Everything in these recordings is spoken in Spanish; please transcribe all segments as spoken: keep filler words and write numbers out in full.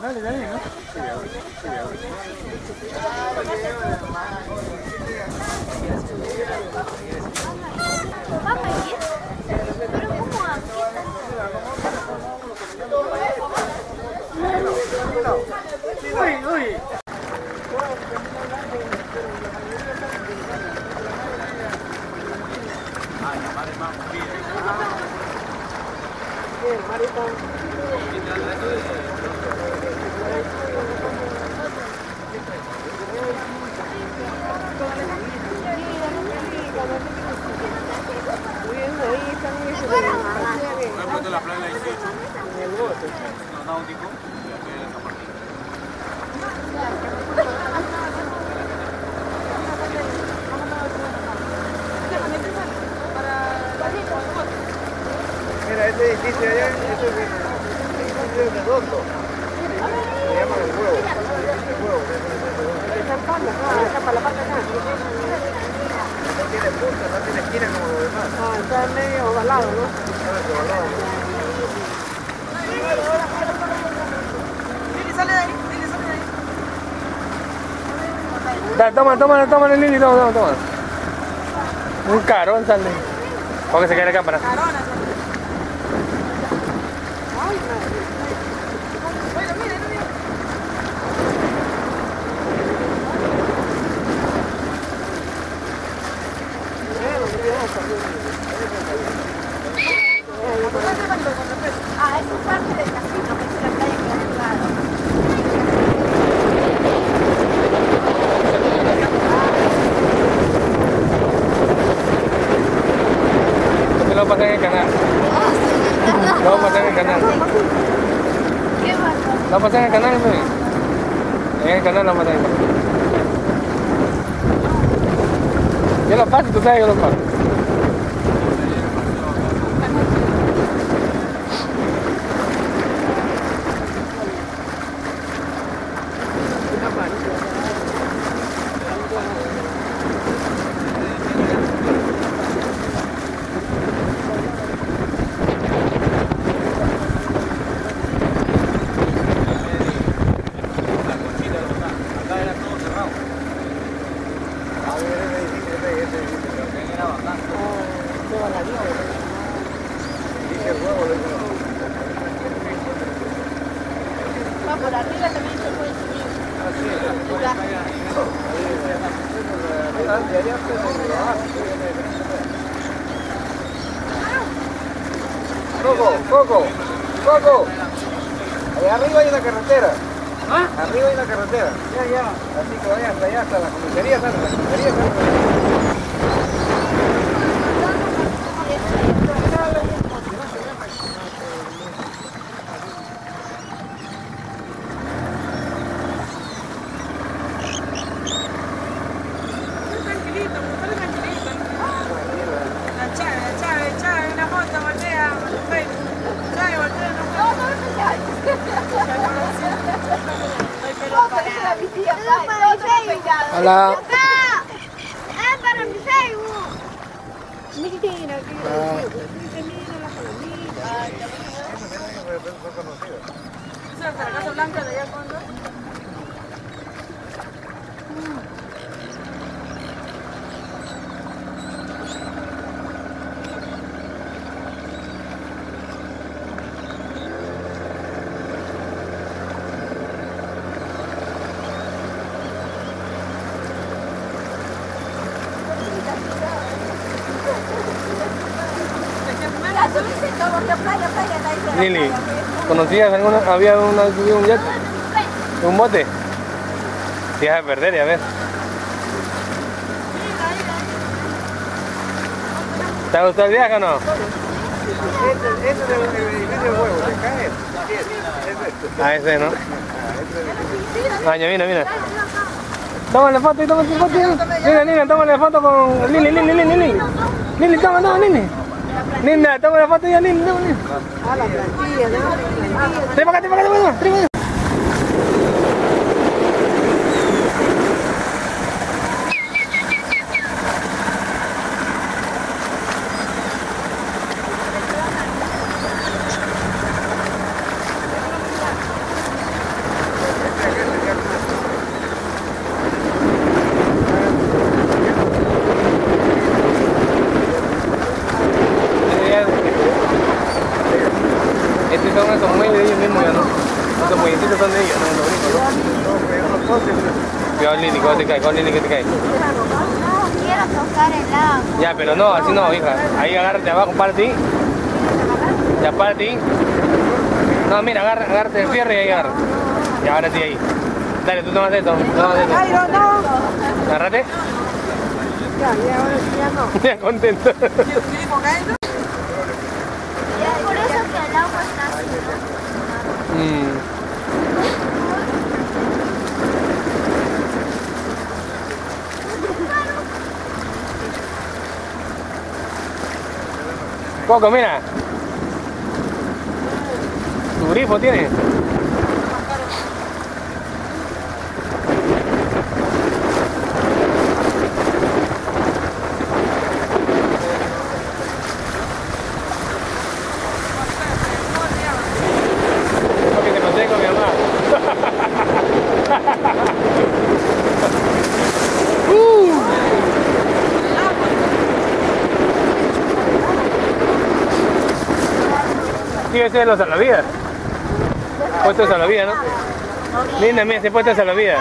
Dale, dale, ¿no? ¿Vamos a ir? ¿Pero cómo aquí? Uy, uy. Ay, la madre más fría. Bien, marita. La playa dieciocho, el bote, lo náutico, y después de San Martín. Mira, este edificio allá, este es el edificio redondo. Se llama el huevo. El huevo. Está para la parte acá. No tiene punta, no tiene esquina como los demás. Ah, está medio ovalado, ¿no? Está medio ovalado. Lili, sale de ahí, Lili, sale de ahí. Dale, toma, toma, toma, Lili, toma, toma, toma. Un carón sale. Para que se quede la cámara. Carona sale. Ay, madre. Bueno, mira, mira. Ah, es un parte del casino, que es la calle que ha jugado. Esto lo va a pasar en el canal. Lo va a pasar en el canal. ¿Qué pasa? Lo va a pasar en el canal, ¿no? En el canal lo va a pasar en el canal. Yo lo paso, tú sabes, yo lo paso. Por arriba también se puede subir. Coco, Coco, Coco. Allá arriba hay una carretera. ¿Ah? Arriba hay una carretera. Ya, ya. Así que vaya hasta allá, hasta la comisaría, hasta la comisaría, hasta la Hola. Es para mi Facebook. Mira, que mira la palomita. ¿Esa es la Casa Blanca de allá al fondo? Lili, ¿conocías alguna? ¿Había una, un jet? ¿Un bote? Te vas a perder, ya ves. ¿Te ha gustado el viaje o no? Este es el edificio de huevo, ¿te cae? Ah, ese, ¿no? Ah, ya, mira, mira. Tómale foto y tómale foto. Mira, Nina, tómale foto con Lili, Lili, Lili, Lili. Lili, toma, toma, Lili. Linda, toma la foto ya, Lili, toma, Lili. Ah, la plantilla, ¿no? Trae para acá, trae para acá, trae para acá. ellos mismos ya no. Estos muellecitos son de ellos, no los gringos, ¿no? No, pero unos postes. Cuidado, Lili, cuando te cae, cuidado, Lili, que te cae. No quiero tocar el agua. Ya, pero no, así no, hija. Ahí agárrate abajo, párate. Ya, párate. No, mira, agarra, agárrate el fierro y ahí agarra. Y ahora sí ahí. Dale, tú tomas esto, tomas esto. Ay, no, no. Agárrate. Ya, ya, ahora sí ya no. Ya, contento. Por eso que el agua está así, ¿no? Mm. Coco, mira. Tu grifo tiene. Porque te conté con mi mamá. uh. Sí, ese es los salvavidas. Puesto de salvavidas, ¿no? Linda, mira, ese puesto de salvavidas.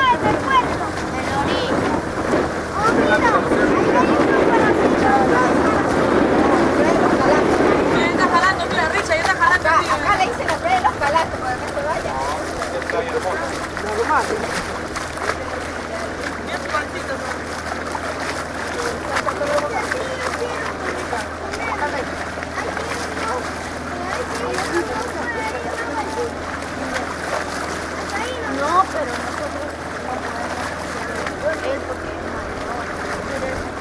Acá le dicen la playa de los calatos para que se vaya. Normal. No, pero nosotros él porque es mayor.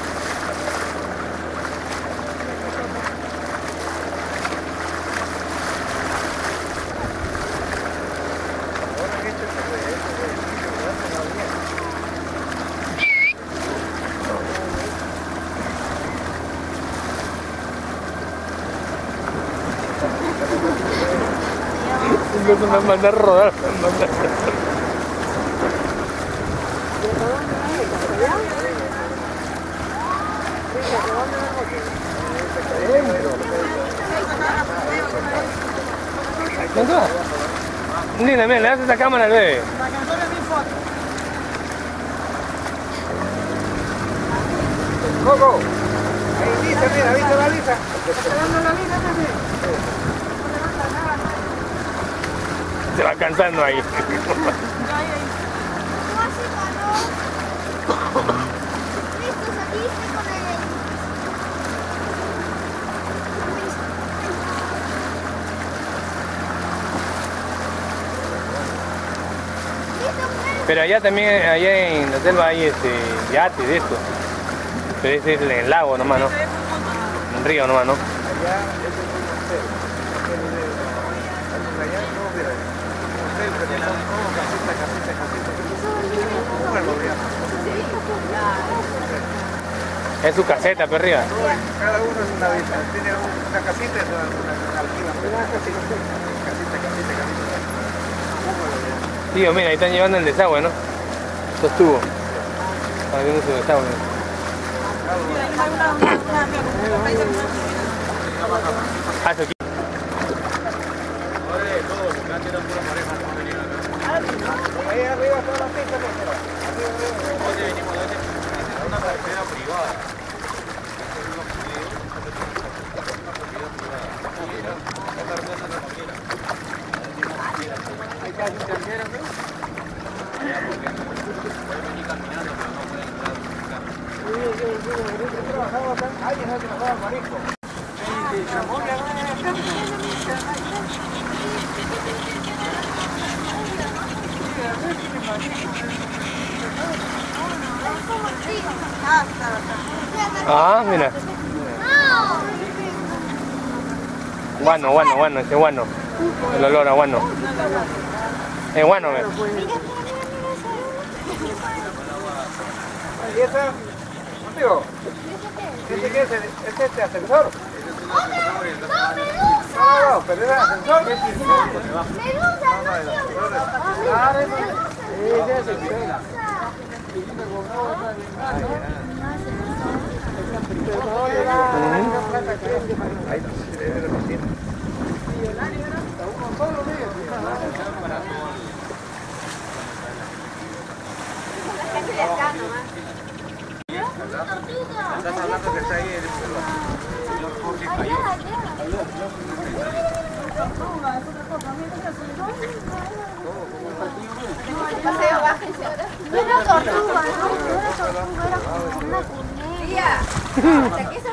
Entonces me mandé a rodar. Me mandé a rodar. ¿Dónde va? Linda, mira, le das esa cámara al bebé. Coco, ahí Lisa, mira, ¿viste la Lisa? Se va cansando ahí. No hace calor. Listo, saliste con el... Pero allá también, allá en la selva hay este, yates de esto. Pero ese es el lago nomás, ¿no? Un río nomás, ¿no? Allá es un hotel. Allá no, mira, un hotel, pero son todo casita, casita, casita. Un pueblo, digamos. Es su caseta, pero arriba. Cada uno es una vista, tiene una casita, es una, una alquila. Una casita, casita, casita, casita. Tío, mira, ahí están llevando el desagüe, ¿no? Estos tubos. Están viendo su desagüe. Ah, eso aquí. Ahí arriba está la pista, pero arriba, arriba. Una carretera privada. Ahí está, ¿entendieron? Trabajaba acá, alguien ha trabajado marisco. Ah, mira. Guano, guano, guano, ese guano. El olor a guano. Es guano, ¿ves? ¿Y esa? Contigo. ¿Ese qué es? ¿Es este ascensor? ¡Oh, medusa! No, no, pero es ascensor. ¡Medusa, no! Ah, Ahí está, No era tortuga, no, no era tortuga, era como una cuneta.